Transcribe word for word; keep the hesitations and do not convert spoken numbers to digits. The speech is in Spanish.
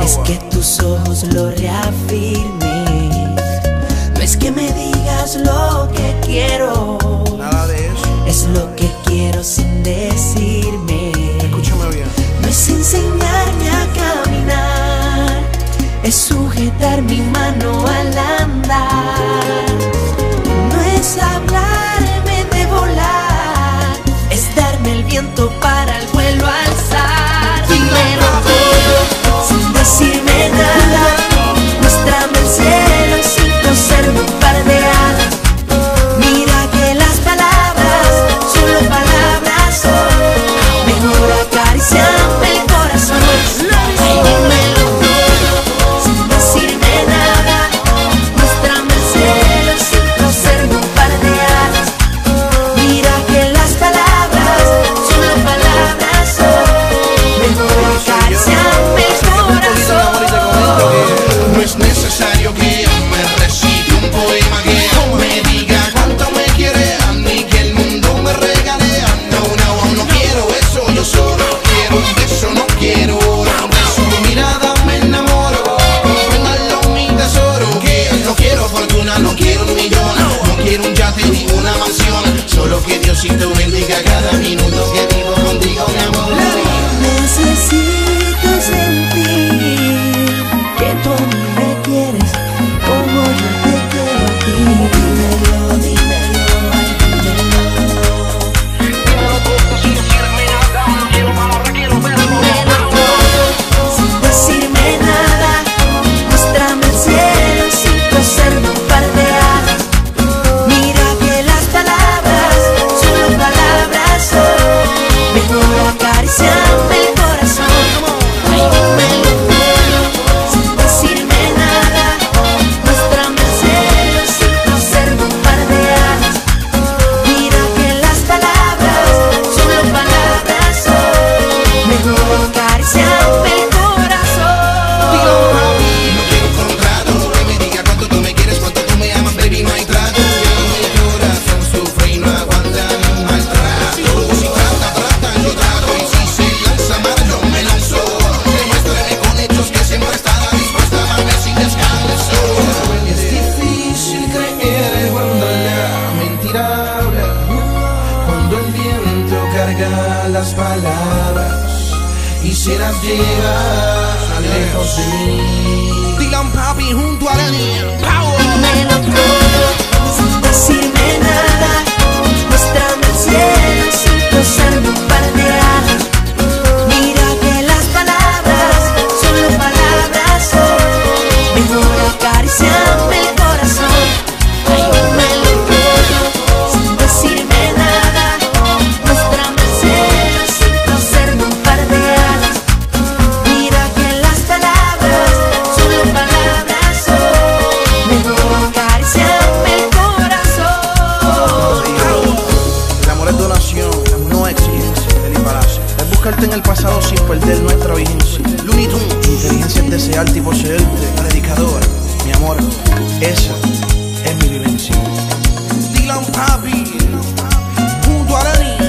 es que tus ojos lo reafirmen, no es que me digas lo que quiero, nada de eso. Es lo que quiero sin decirme. Escúchame bien. No es enseñarme a caminar, es sujetar mi mano al andar. No es hablarme de volar, es darme el viento para el vuelo alzar. Dímelo todo sin decirme nada, muéstrame el cielo sin coserme un par de alas. Mira que las palabras solo palabras son, mejor acariciarme el corazón. Ay, dímelo todo sin decirme nada, muéstrame el cielo sin coserme un par de alas. Mira que las palabras solo palabras son, mejor acariciarme el corazón. No es necesario que yo me recite un poema, que me diga cuánto me quiere, a mí que el mundo me regale. No, no, no quiero eso, yo solo quiero un beso, no quiero oro. De su mirada me enamoro, compréndalo mi tesoro. Que no quiero fortuna, no quiero un millón, no quiero un yate ni una mansión, solo que Diosito bendiga cada minuto que vivo contigo, mi amor. Necesito sentir que tú a mí me quieres como yo te quiero a ti. Dímelo, dímelo, ay, dímelo. Dímelo todo sin decirme nada, muéstrame el cielo sin coserme un par de alas. Mira que las palabras solo palabras son, mejor acariciarme el corazón. Ay, dímelo todo sin decirme nada, muéstrame el cielo sin coserme un par de alas. Mira que las palabras solo palabras son, mejor acariciarme el corazón. No quiero un contrato que me diga cuánto tú me quieres, cuánto tú me amas, baby, no hay trato. Mi corazón sufre y no aguanta ni un maltrato. Si trata, trata, yo trato, y si se lanza a amar, yo me lanzo. Demuéstrame con hechos que siempre estará dispuesta a amarme sin descanso. Es difícil creer cuando la mentira habla, cuando el viento carga las palabras y se las lleva lejos de mí. Dylan Papi junto a Lenny Power. Dímelo todo sin decirme nada, muéstrame el cielo sin coserme un par de alas. Mira que las palabras solo palabras son, mejor acariciarme el corazón. Ay, dímelo todo sin decirme nada, muéstrame el cielo sin coserme un par de alas. Mira que las palabras solo palabras son, mejor acariciarme el corazón. El amor es donación, no exigencia. Eli Palacio. Es buscarte en el pasado sin perder nuestra vigencia. Looney Tunes. Inteligencia es desearte y poseerte. Predicadora, mi amor, esa es mi vivencia. Dylan Papi junto a Lenny